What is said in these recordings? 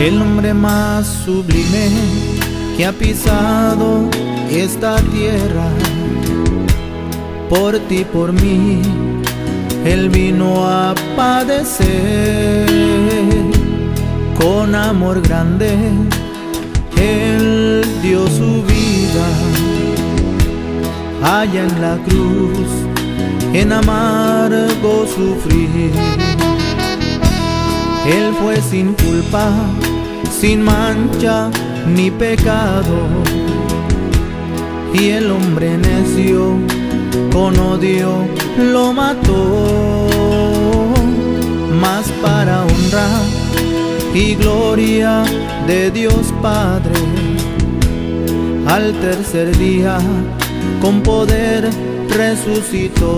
el hombre más sublime que ha pisado esta tierra. Por ti, por mí, Él vino a padecer. Con amor grande, Él dio su vida. Allá en la cruz, en amargo sufrir. Él fue sin culpa, sin mancha ni pecado, y el hombre necio con odio lo mató. Mas para honra y gloria de Dios Padre, al tercer día con poder resucitó.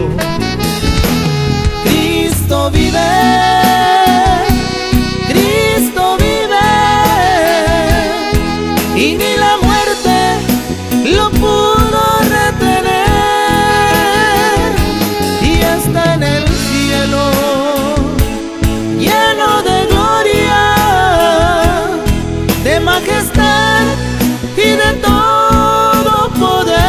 Cristo vive, Cristo vive, y ni la muerte lo pudo retener. Y está en el cielo, lleno de gloria, de majestad y de todo poder.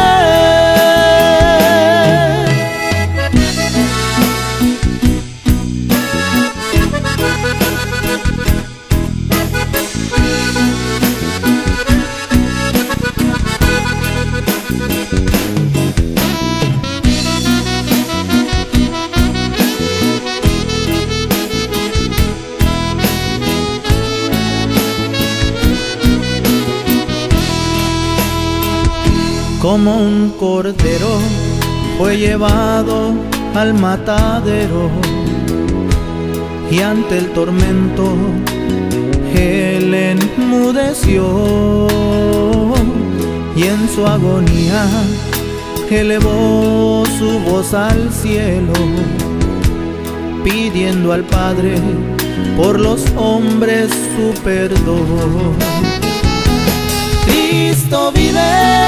Como un cordero fue llevado al matadero, y ante el tormento Él enmudeció, y en su agonía elevó su voz al cielo, pidiendo al Padre por los hombres su perdón. Cristo vive,